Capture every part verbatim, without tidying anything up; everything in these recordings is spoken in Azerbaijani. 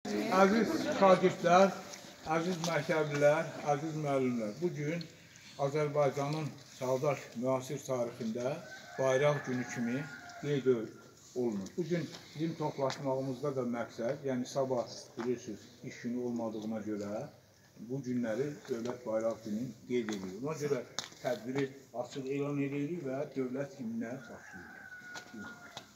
Əziz şagirdlər, əziz məktəblilər, əziz müəllimlər, bugün Azərbaycanın çağdaş müasir tarixində bayraq günü kimi qeyd olunur. Bugün bizim toplaşmağımızda da məqsəd, yəni sabah bilirsiniz, iş günü olmadığına görə bu günləri dövlət bayraq günü qeyd edilir. Ona görə tədbiri açıq elan edirik və dövlət himninə başlayırıq.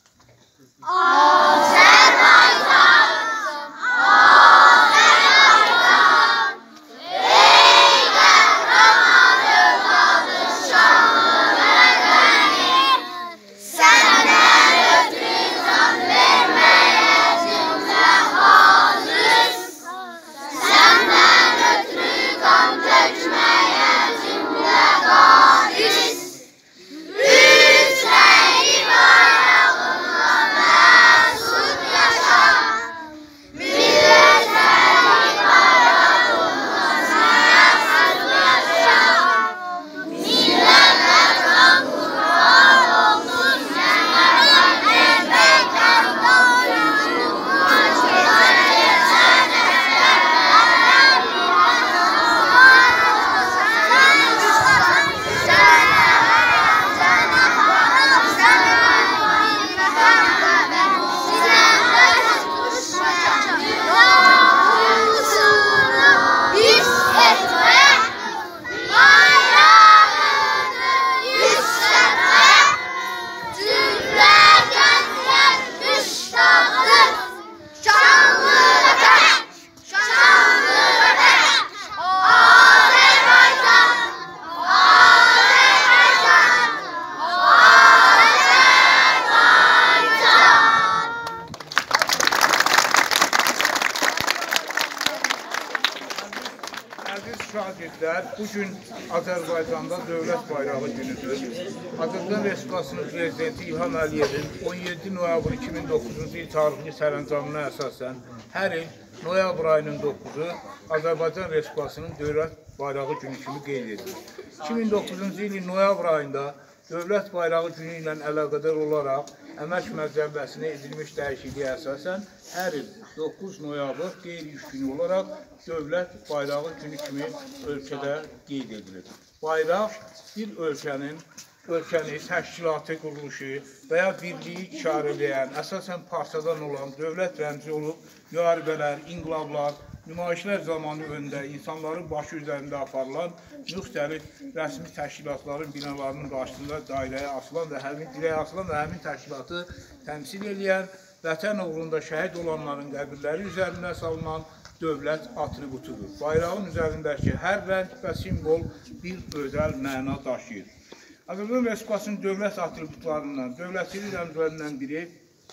Şagirdlər, bugün Azərbaycanda dövlət bayrağı günüdür. Azərbaycan Respublikasının Prezidenti İlham Əliyevin on yeddi noyabr iki min doqquzuncu il tarixli sərəncamına əsasən hər il noyabr ayının doqquzu Azərbaycan Respublikasının dövlət bayrağı günü kimi qeyd edilir. iki min doqquzuncu ilin noyabr ayında dövlət bayrağı günü ilə əlaqədar olaraq əmək məcəlləsinə edilmiş dəyişikliyə əsasən hər il doqquz noyabr qeyri-iş günü olaraq dövlət bayrağı günü kimi ölkədə qeyd edilir. Bayraq bir ölkənin, ölkəni, təşkilatı, quruluşu və ya birliyi işarə edən, əsasən parçadan olan dövlət rəmzi olub, müharibələr, inqilablar, nümayişlər zamanı öndə insanların başı üzərində aparılan müxtəlif rəsmi təşkilatların binalarının qarşısında dairəyə asılan və həmin dirəyə asılan və həmin təşkilatı təmsil edən, vətən uğrunda şəhid olanların qəbirləri üzərində salınan dövlət atributudur. Bayrağın üzərindəki hər rəng və simvol bir özəl məna daşıyır. Azərbaycan Respublikasının dövlət atributlarından, dövlətçilik rəmzlərindən biri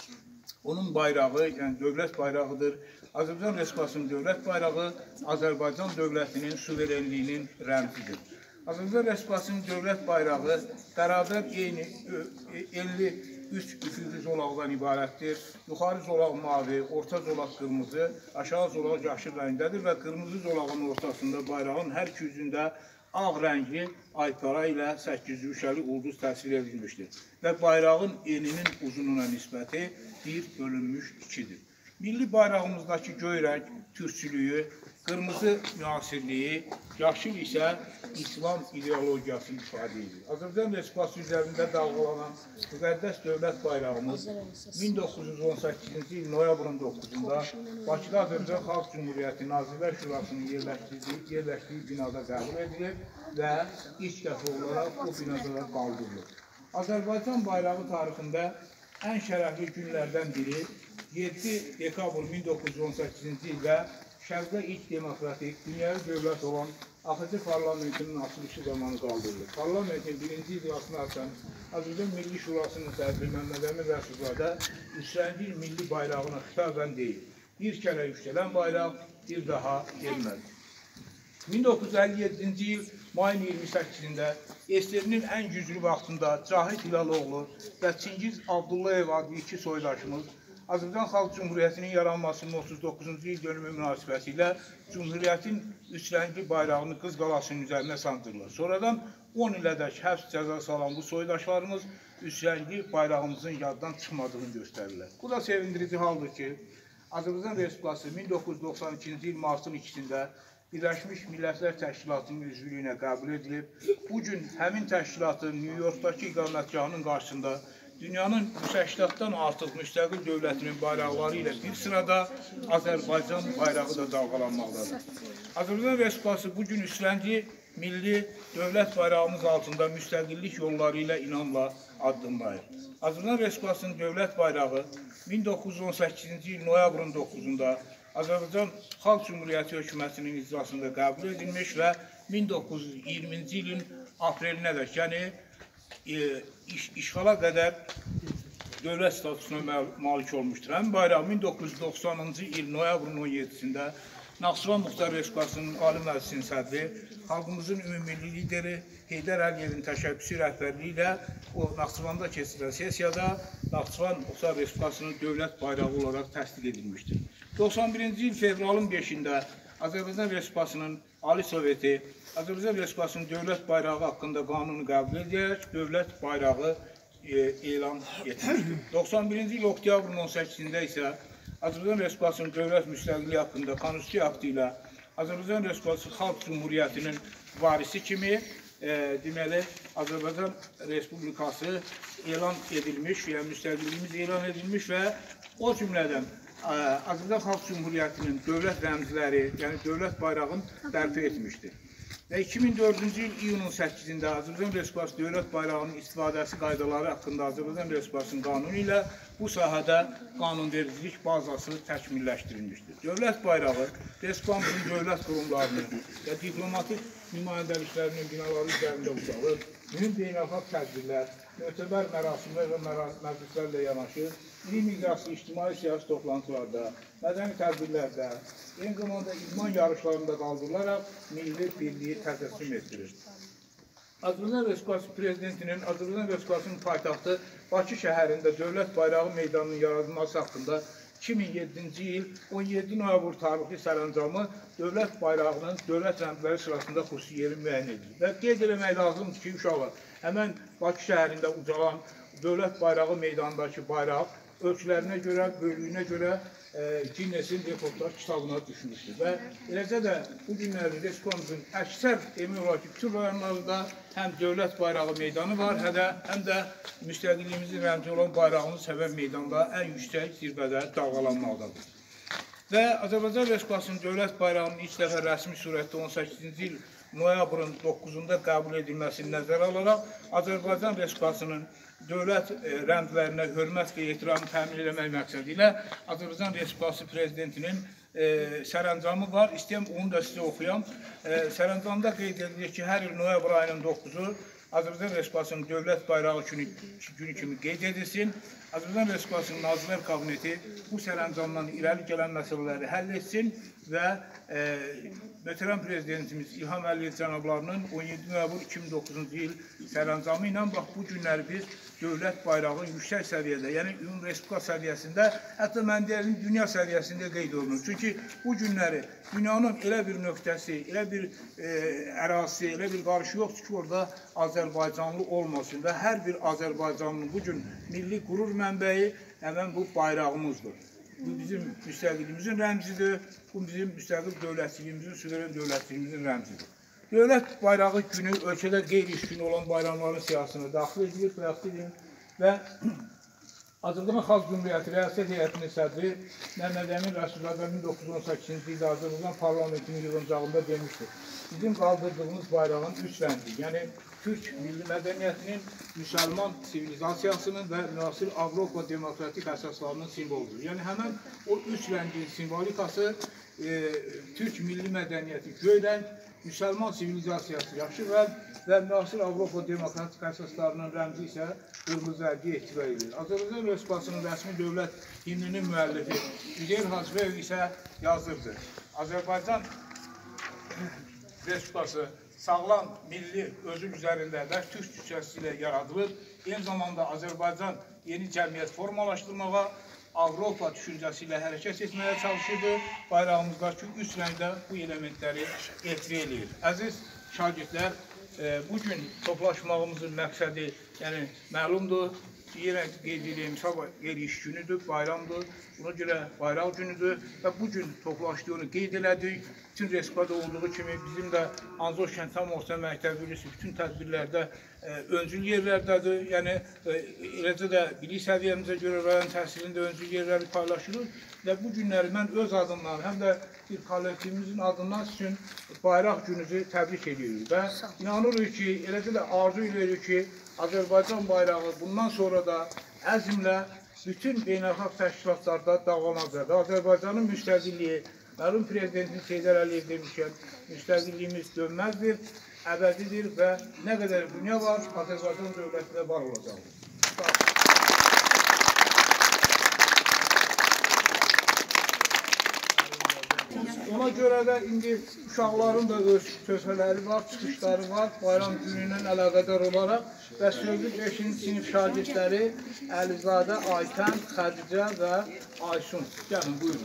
onun bayrağı, yəni dövlət bayrağıdır. Azərbaycan Respublikasının dövlət bayrağı Azərbaycan dövlətinin suverenliyinin rəmzidir. Azərbaycan Respublikasının dövlət bayrağı bərabər eyni enli üç üfüqli zolaqdan ibarətdir. Yuxarı zolaq mavi, orta zolaq qırmızı, aşağı zolaq yaşıl rəngdədir və qırmızı zolağın ortasında bayrağın hər iki üzündə ağ rəngli aypara ilə səkkiz yuşəli ulduz təsvir edilmişdir və bayrağın eninin uzunluğuna nisbəti bir bölünmüş ikidir. Milli bayrağımızdakı göy rəng türkçülüyü, qırmızı müasirliyi, yaşıl isə İslam ideologiyasını ifadə edir. Azərbaycan Respublikası üzərində dalğalanan müqəddəs dövlət bayrağımız min doqquz yüz on səkkizinci il noyabrın doqquzunda Bakıda Azərbaycan Xalq Cümhuriyyəti Nazirlər Şurasının yerləşdirdiyi, yerləşdiyi binada qəbul edilir və ilk dəfə olaraq o binada qaldırılır. Azərbaycan bayrağı tarixində ən şərəfli günlərdən biri yeddi dekabr min doqquz yüz on səkkizinci ildə Şərqdə ilk demokratik, dünyəvi dövlət olan A X C parlamentinin açılışı zamanı qaldırılır. Parlamentin birinci iclasına əsasən Azərbaycan Milli Şurasının sədri Məmməd Əmin Rəsulzadə üç yüz milli bayrağına xitaben deyil. Bir kərə yüksələn bayraq bir daha gelməz. min doqquz yüz əlli yeddinci il mayın iyirmi səkkizində S S R-nin ən güclü vaxtında Cahit Hilaloğlu və Çingiz Abdullayev adlı iki soydaşımız Azərbaycan Xalq Cümhuriyyətinin yaranmasının otuz doqquzuncu il dönümü münasibətilə Cümhuriyyətin üç rəngli bayrağını Qız Qalasının üzərinə sandırırlar. Sonradan on ilədək həbs cəzası alan bu soydaşlarımız üç rəngli bayrağımızın yaddan çıxmadığını göstərirlər. Bu da sevindirici haldır ki, Azərbaycan Respublikası min doqquz yüz doxsan ikinci il martın ikisində Birləşmiş Millətlər Təşkilatının üzvlüyünə qəbul edilib. Bu gün həmin təşkilatın New Yorkdakı iqamətgahının qarşısında dünyanın yüz səkkindən artıq müstəqil dövlətinin bayraqları ilə bir sırada Azərbaycan bayrağı da dalğalanmaqdadır. Azərbaycan Respublikası bu gün üstlenci milli dövlət bayrağımız altında müstəqillik yolları ilə inamla addımlayır. Azərbaycan Respublikasının dövlət bayrağı min doqquz yüz on səkkizinci il noyabrın doqquzunda Azərbaycan Xalq Cümhuriyyəti Hökumətinin icrasında qəbul edilmiş və min doqquz yüz iyirminci ilin aprelinə dək, yəni e, iş, işğala qədər dövlət statusuna malik olmuşdur. Həmin bayraq min doqquz yüz doxsanıncı il noyabrın on yeddisində Naxçıvan Muxtar Respublikasının Ali Məclisinin sədri, xalqımızın ümumilli lideri Heydər Əliyevin təşəbbüsü rəhbərliyi ilə o Naxçıvanda keçirilən sessiyada Naxçıvan Muxtar Respublikasının dövlət bayrağı olaraq təsdiq edilmişdir. doxsan birinci il fevralın beşində Azərbaycan Respublikasının Ali Soveti Azərbaycan Respublikasının dövlət bayrağı haqqında qanunu qəbul edərək dövlət bayrağı e, elan etmişdir. doxsan birinci il oktyabrın on səkkizində isə Azərbaycan Respublikasının dövlət müstəqilliyi haqqında konstitusiya aktı ilə Azərbaycan Respublikası Xalq Cümhuriyyətinin varisi kimi e, deməli Azərbaycan Respublikası elan edilmiş, yəni müstəqilliyimiz elan edilmiş və o cümlədən e, Azərbaycan Xalq Cümhuriyyətinin dövlət rəmzləri, yəni dövlət bayrağını bərpa etmişdir. Və iki min dördüncü il iyunun səkkizində Azərbaycan Respublikası dövlət bayrağının istifadəsi qaydaları haqqında Azərbaycan Respublikasının qanunu ilə bu sahədə qanunvericilik bazası təkmilləşdirilmişdir. Dövlət bayrağı Respublikamızın dövlət qurumlarının və diplomatik nümayəndəliklərinin binaları üzərində ucalır, mühüm beynəlxalq tədbirlər, mötəbər mərasimlər və məclislərlə yanaşı, iri miqyaslı ictimai siyasi toplantılarda, mədəni tədbirlərdə, eyni zamanda idman yarışlarında qaldırılaraq milli birliyi təcəssüm etdirir. Azərbaycan Respublikası Prezidentinin Azərbaycan Respublikasının paytaxtı Bakı şəhərində dövlət bayrağı meydanının yaradılması haqqında iki min yeddinci il on yeddi noyabr tarixli sərəncamı dövlət bayrağının dövlət rəmzləri sırasında xüsusi yeri müəyyən edilir. Və qeyd eləmək lazımdır ki, uşaqlar, həmən Bakı şəhərində ucalan dövlət bayrağı meydanındakı bayraq ölçülərinə görə, böyüklüyünə görə e, Ginnesin rekordlar kitabına düşmüşdür. Və eləcə də bu günləri Respublikamızın əksər emin olaraq ki, bütün rayonlarında həm dövlət bayrağı meydanı var, həm də, həm də müstəqilliyimizin rəmzi olan bayrağımız səbəb meydanda ən yüksək zirvədə dalğalanmaqdadır. Və Azərbaycan Respublikasının dövlət bayrağının ilk dəfə rəsmi surətdə on səkkizinci il noyabrın doqquzunda qəbul edilməsini nəzərə alaraq Azərbaycan Respublikasının dövlət e, rəmzlərinə hörmət və ehtiramı təmin etmək məqsədi ilə Azərbaycan Respublikası Prezidentinin e, sərəncamı var. İstəyəm onu da sizə oxuyam. E, sərəncamda qeyd edilir ki, hər il noyabr ayının doqquzu Azərbaycan Respublikasının dövlət bayrağı günü, günü kimi qeyd edilsin. Azərbaycan Respublikasının Nazirlər Kabineti bu sərəncamdan irəli gələn məsələləri həll etsin və e, möhtərəm Prezidentimiz İlham Əliyev cənablarının on yeddi noyabr iki min doqquzuncu il sərəncamı ilə bax bu günləri biz dövlət bayrağı yüksək səviyyədə, yəni ümum respublika səviyyəsində, hətta mən deyərim dünya səviyyəsində qeyd olunur. Çünki bu günləri dünyanın elə bir nöqtəsi, elə bir e, ərazisi, elə bir qarşı yoxdur ki, orada Azərbaycanlı olmasın və hər bir Azərbaycanlı bu gün milli qürur mənbəyi həmən bu bayrağımızdır. Bu bizim müstəqillimizin rəmzidir, bu bizim müstəqil dövlətçiliyimizin, suveren dövlətçiliyimizin rəmzidir. Dövlət bayrağı günü ölkədə qeyri-iş günü olan bayramların siyasına daxil edilir, daxil edilir və Azərbaycan Xalq Cümhuriyyəti Rəisət Heyətinin sədri Məmməd Əmin Rəsulzadə min doqquz yüz on səkkizinci ildə Azərbaycan parlamentinin yığıncağında demişdir. Bizim qaldırdığımız bayrağın üç rəngi, yəni Türk milli mədəniyyətinin, müsəlman sivilizasiyasının və müasir Avropa demokratik əsaslarının simvoludur. Yəni həmən o üç rəngin simvolikası e, Türk milli mədəniyyəti göy rəng, müsəlman sivilizasiyası yaxşı rəng və müasir Avropa demokratik əsaslarının rəmzi isə qırmızı rəngi ehtiva edilir. Azərbaycan Respublikasının rəsmi dövlət himninin müəllifi Üzeyir Hacıbəyev isə yazırdı. Azərbaycan Respublikası sağlam milli özü üzərində və türk türkçəsi ilə yaradılır. Eyni zamanda Azərbaycan yeni cəmiyyət formalaşdırmağa, Avropa düşüncəsi ilə hərəkət etməyə çalışırdı. Bayrağımızdakı üç rəngdə bu elementləri etri eləyir. Əziz şagirdlər, e, bugün toplaşmağımızın məqsədi, yəni məlumdur, yenə qeyd edeyim, sabah qeyri-iş günüdür, bayramdır Buna görə bayraq günüdür və bu gün toplaşdığını qeyd elədik. Bütün Respublikada olduğu kimi bizim də Anzor Kənd Tam Orta Məktəbi birisi bütün tədbirlərdə e, öncül yerlərdədir. Yəni e, eləcə də bilik səviyyəmizə görə rayon təhsilində öncül yerləri paylaşılır və bu günləri mən öz adımdan, həm də bir kollektivimizin adından sizin bayraq gününüzü təbrik edirik və inanırıq ki, eləcə də arzu edirik ki, Azərbaycan bayrağı bundan sonra da əzmlə bütün beynəlxalq təşkilatlarda davam edəcək. Azərbaycanın müstəqilliyi, mərhum Prezidentimiz Heydər Əliyev demişkən, müstəqilliyimiz dönməzdir, əbədidir və nə qədər dünya var, Azərbaycan dövləti də var olacaq. Ona görə də indi uşaqların da öz töhfələri var, çıxışları var, bayram günü ilə əlaqədar olaraq və sözlü beşinci sinif şagirdləri Əlizadə, Aytən, Xədicə və Aysun. Gəlin, buyurun.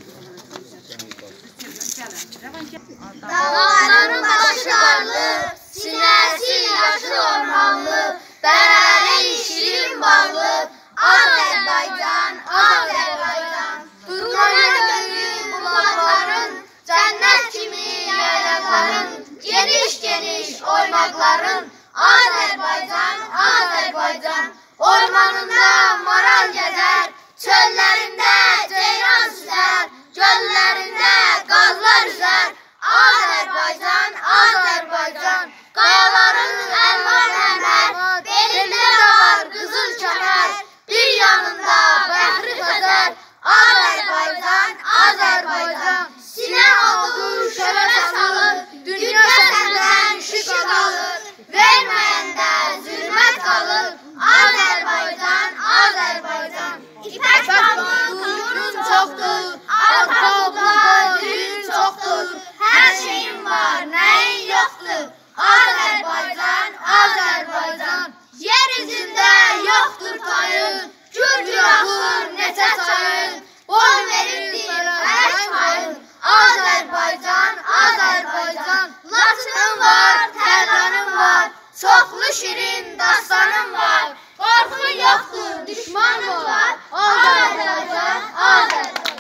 Dağların başı qarlı, sinəsi yaşıl ormanlı, bərəli şirin bağlı, Azərbaycan, Azərbaycan, durmaya gönül bulaqların, cənnət kimi yaylaqların, geniş-geniş oymaqların, Azərbaycan, Azərbaycan, ormanında maral gəzər, çöllərində ceyran süzər, göllərində qazlar üzər, Azərbaycan, Azərbaycan, qayaların əlvan əmər, belində də var qızıl kəmər, bir yanında Bəhri Xəzər, Azərbaycan, Azərbaycan, sinə oldu şölə salır, dünya səndən şükür alır, verməyəndə zülmət qalır, Azərbaycan, Azərbaycan, İpək bağlı quyruğun çoxdur, alqabda düyün çoxdur, hər şeyin var, nəyin yoxdur, Azərbaycan, Azərbaycan, yer üzündə yoxdur tayın, gür-gür axır neçə çayın, boy verirdir fələk payın, Azərbaycan, Azərbaycan, Laçının var, Tərlanın var, çoxlu şirin dastanın var, qorxun yoxdur, düşmanın var, Azərbaycan, Azərbaycan.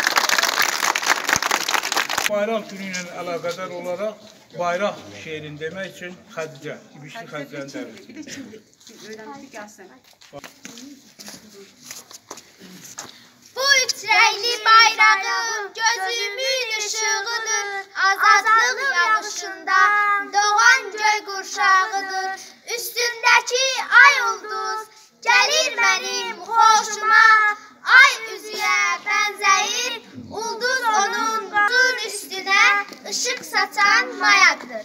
Bayraq günü ilə əlaqədar olaraq bayraq şeirini demək üçün Xədicə, İbişli Xədicənin dəvət. Bir də kimdir? Öyrəndik, gəlsin. Bu üç rəngli bayrağım gözümün ışığıdır, azadlıq yağışında doğan göy qurşağıdır. Üstündəki ay ulduz gəlir mənim xoşuma, ay üzüyə bənzəyir, ulduz onun qızın üstünə ışıq saçan mayaqdır.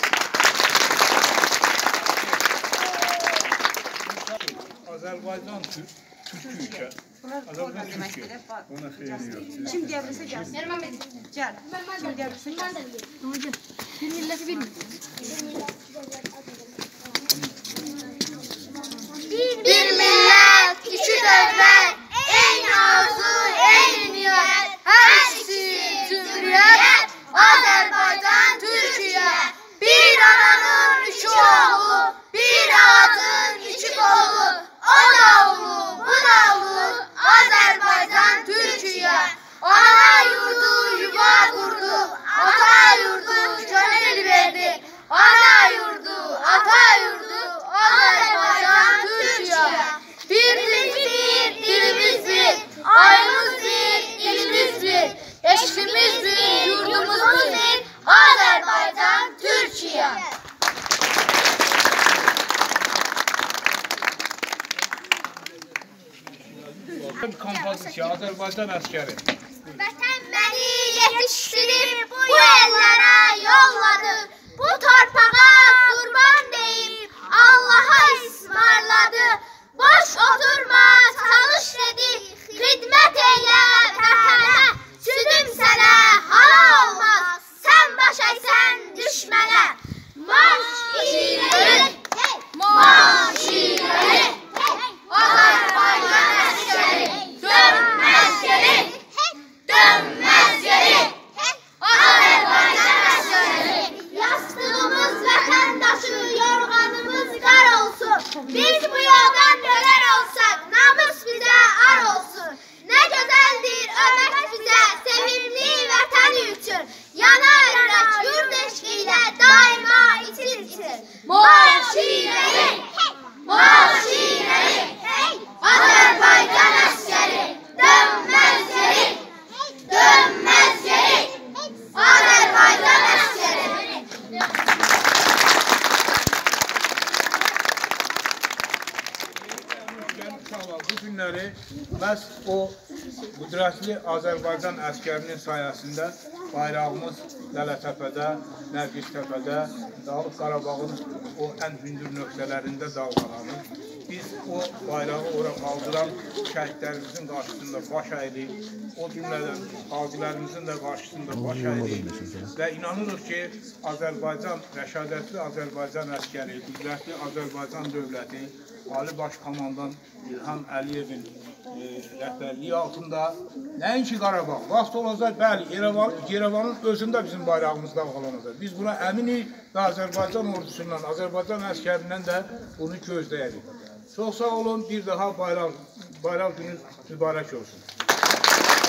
Azərbaycan Türk, Türk ülkə. Azərbaycan Türkiyə. Ona xeyri yox. Kim gəlirsə gəlsin. Gəl. Kim gəlirsə gəlsin. Bir milləti bilmir. Bir millət, iki dövlət, eyni arzu, eyni niyyət, həmsi cümhuriyyət, Azərbaycan, Türkiyə. Bir ananın iki oğlu, bir ağacın iki qolu, o da oğlu, bu da oğlu, Azərbaycan, Türkiyə. Ana yurdu yuva qurdu, ata yurdu könül verdi, ana yurdu, ata yurdu, Azərbaycan, Türkiyə. Birimiz bir, dilimiz bir, ayımız bir, ilimiz bir, eşkimiz bir, yurdumuz bir, Azərbaycan, Türkiyə. Kompozisiya, Azərbaycan əskəri. Vətən məni yetişdirib, bu ellərə yolladı, bu torpağa qurban deyib, Allaha ismarladı. Boş oturma, çalış dedi, xidmət eyle vətənə, südüm sənə hala olmaz, sən baş əysən düşmənə. Marş ileri, marş ileri, Azərbaycan əskəri, dönməz geri. məhz o qüdrətli Azərbaycan əskərinin sayəsində bayrağımız Lələtəpədə, Nərgiztəpədə, Dağlıq Qarabağın o ən hündür nöqtələrində dalğalanır. Biz o bayrağı ora qaldıran şəhidlərimizin qarşısında baş əyirik, o cümlədən qazilərimizin də qarşısında baş əyirik və inanırıq ki, Azərbaycan, rəşadətli Azərbaycan əskəri, qüdrətli Azərbaycan dövləti, Ali Baş Komandan İlham Əliyevin e, rəhbərliyi altında nəinki Qarabağ, vaxt olacaq, bəli, Yerevanın özündə bizim bayrağımız dalğalanacaq. Biz buna əminik və Azərbaycan ordusundan, Azərbaycan əskərindən də bunu gözləyirik. Çox sağ olun, bir daha bayraq, bayraq günü mübarək olsun.